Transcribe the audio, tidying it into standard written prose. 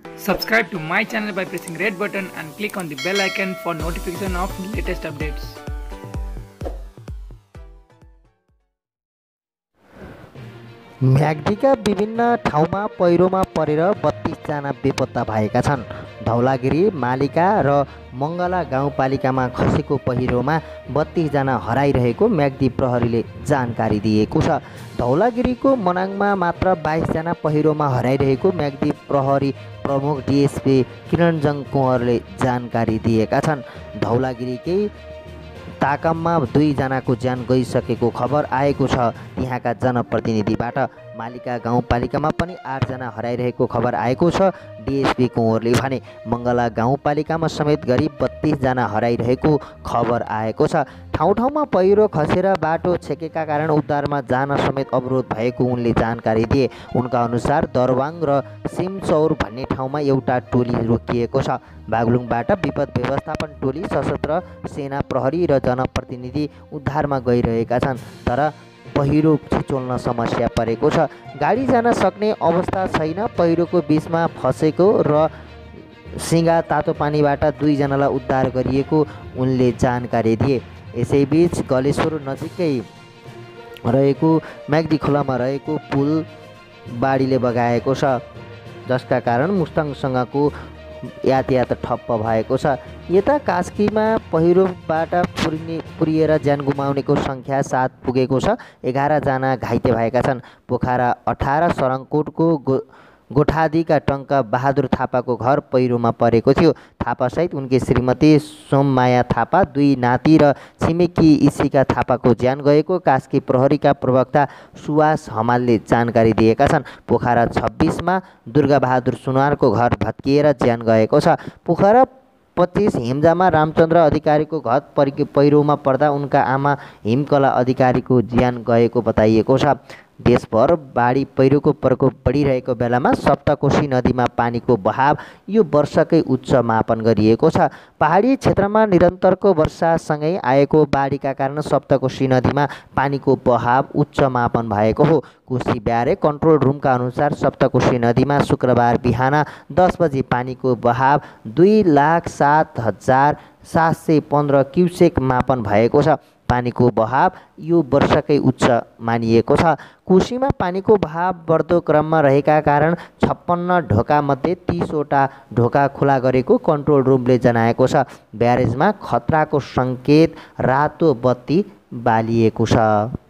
Subscribe to my channel by pressing red button and click on the bell icon for notification of latest updates. म्याग्दीका विभिन्न ठाउँमा पहिरोमा परेर 32 जना बेपत्ता भएका छन्। धौलागिरी, मालिका र मङ्गला गाउँपालिकामा खसेको पहिरोमा 32 जना हराइरहेको म्याग्दी प्रहरीले जानकारी दिएको छ। धौलागिरीको मनाङमा मात्र 22 जना पहिरोमा हराइरहेको म्याग्दी प्रहरी प्रमुख डिएसपी किरणजङ कुँवरले जानकारी दिएका छन्। धौलागिरीकै ताकममा 2 जनाको ज्यान गइसकेको खबर आएको छ। त्यहाँका जनप्रतिनिधिबाट मालिका गाउँपालिकामा पनि 8 जना हराइरहेको खबर आएको छ। डिएसपी कुँवरले भने मङ्गला गाउँपालिकामा समेत गरी 32 जना हराइरहेको खबर आएको छ। ठाउँ ठाउँमा पहिरो खसेर बाटो छेकेका कारण उद्धारमा जान समेत अवरोध भएको उनले जानकारी दिए। उनका अनुसार दरवाङ र सिमचौर भन्ने ठाउँमा एउटा टोली रोकिएको छ। बागलुङबाट विपद व्यवस्थापन टोली, सशस्त्र सेना प्रहरी र जनप्रतिनिधि उद्धारमा गइरहेका छन्, तर पहिरो छिचोल्न समस्या परेको छ। गाडी जान सक्ने अवस्था छैन। पहिरोको बिचमा फसेको र सिङ्गा तातो पानीबाट 2 जनालाई उद्धार गरिएको उनले जानकारी दिए। यसैबीच गलेश्वर नजिकै रहेको म्याग्दी खोलामा रहेको पुल बाढीले बगाएको छ, जसका कारण मुस्ताङसँगको यातायात ठप्प भएको छ। यता कास्कीमा पहिरोबाट पुरिएर ज्यान गुमाउनेको सङ्ख्या 7 पुगेको छ। 11 जना घाइते भएका छन्। पोखरा 18 सरङकोटको गोठादीका टङ्का बहादुर थापाको घर पहिरोमा परेको थियो। थापासहित उनकी श्रीमती सोममाया थापा, 2 नाति र छिमेकी इसिका थापाको ज्यान गएको कास्की प्रहरीका प्रवक्ता सुवास हमालले जानकारी दिएका छन्। पोखरा 26मा दुर्गाबहादुर सुनारको घर भत्किएर ज्यान गएको छ। पोखरा 25 हिमजामा रामचन्द्र अधिकारीको घर पहिरोमा पर्दा उनका आमा हिमकला अधिकारीको ज्यान गएको बताइएको छ। देशभर बाढी पहिरोको प्रकोप बढिरहेको बेलामा सप्तकोशी नदीमा पानीको बहाव यो वर्षकै उच्च मापन गरिएको छ। पहाडी क्षेत्रमा निरन्तरको वर्षासँगै आएको बाढीका कारण सप्तकोशी नदीमा पानीको बहाव उच्च मापन भएको हो। कोशी ब्यारे कन्ट्रोल रुमका अनुसार सप्तकोशी नदीमा शुक्रबार बिहान 10 बजी पानीको बहाव 2,07,715 क्युसेक मापन भएको छ। पानीको बहाव यो वर्षकै उच्च मानिएको छ। कोशीमा पानीको बहाव बढ्दो क्रममा रहेका कारण 56 ढोकामध्ये 30वटा ढोका खुला गरेको कन्ट्रोल रुमले जनाएको छ। ब्यारेजमा खतराको सङ्केत रातो बत्ती बालिएको छ।